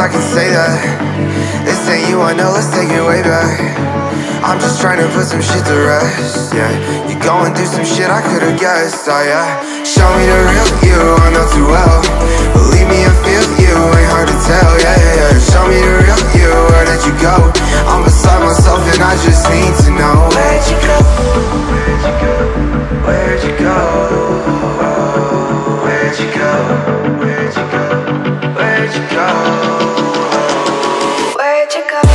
I can say that. This ain't you, I know, let's take it way back. I'm just trying to put some shit to rest, yeah. You going through some shit I could've guessed, oh yeah. Show me the real you, I know too well. Believe me, I feel you, ain't hard to tell, yeah, yeah, yeah. Show me the real you, where did you go? I'm beside myself and I just need to know. Where'd you go? Where'd you go? Where'd you go? Where'd you go? Where'd you go? Where'd you go?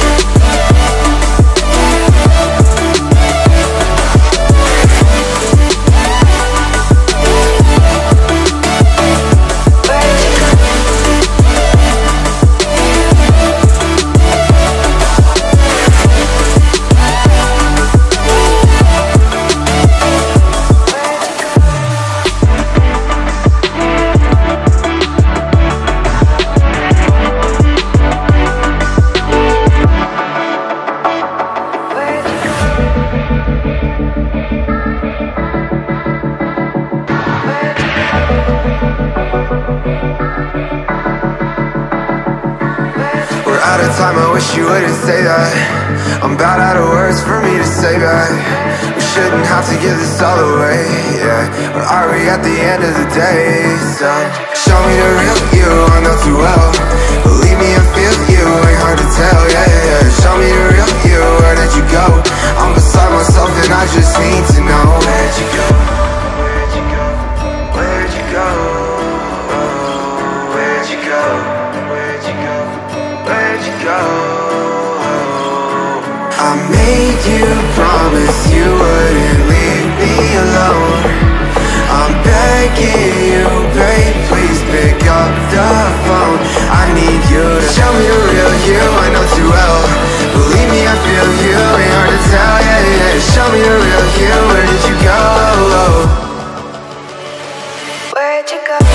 Out of time, I wish you wouldn't say that. I'm about out of words for me to say back. We shouldn't have to give this all away, yeah. But are we at the end of the day? So show me the real you, I know too well. Believe me, I feel you, ain't hard to tell, yeah, yeah, yeah. Show me the real you, where did you go? I'm beside myself and I just need to know. Where'd you go? Where'd you go? Where'd you go? Where'd you go? Where'd you go? Where'd you go? I made you promise you wouldn't leave me alone. I'm begging you, babe, please pick up the phone. I need you to show me the real you, I know too well. Believe me, I feel you, ain't hard to tell, yeah, yeah. Show me the real you, where did you go? Where'd you go?